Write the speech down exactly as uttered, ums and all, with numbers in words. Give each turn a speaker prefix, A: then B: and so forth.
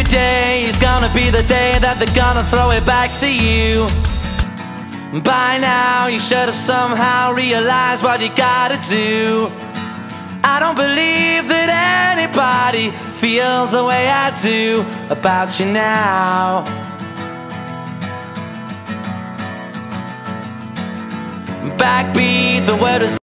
A: Today is gonna be the day that they're gonna throw it back to you. By now you should have somehow realized what you gotta do. I don't believe that anybody feels the way I do about you now. Backbeat, the word is